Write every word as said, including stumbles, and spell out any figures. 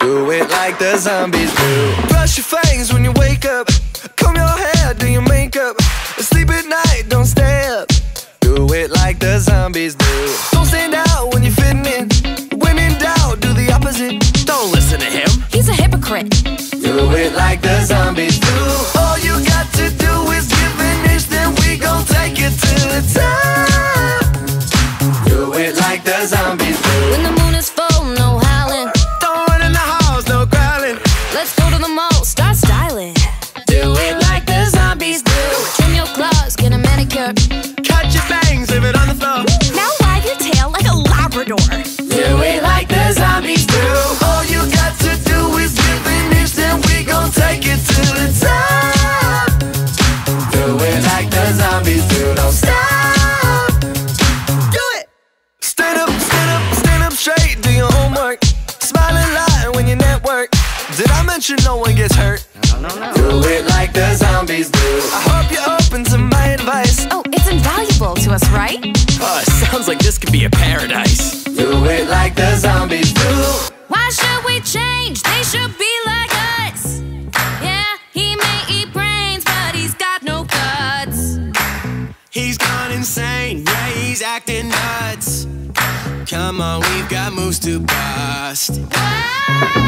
Do it like the zombies do. Brush your fangs when you wake up. Comb your hair, do your makeup. Sleep at night, don't stay up. Do it like the zombies do. Don't stand out when you're fitting in. When in doubt, do the opposite. Don't listen to him. He's a hypocrite. Do it like the zombies do. All you got to do is give an inch, then we gon' take it to the top. Do it like the zombies do. When the moon is full, no howling. Don't run in the halls, no growling. Let's go to the mall, start styling. Do it like the zombies do. Trim your claws, get a manicure. Cut your bangs, leave it on the floor. Now wag your tail like a Labrador. Do it like the zombies do. All you got to do is give an inch, then we gon' take it to the top. Do it like the zombies do. Don't stop. Do it. Stand up, stand up, stand up straight. Do your homework. Smile and lie when you network. Did I mention no one gets hurt? No, no, no. Do it like the zombies do. I hope you're open to my advice. Oh, it's invaluable to us, right? Oh, it sounds like this could be a paradise. Do it like the zombies do. Why should we change? They should be like us. Yeah, he may eat brains, but he's got no guts. He's gone insane, yeah, he's acting nuts. Come on, we've got moves to bust. Wow.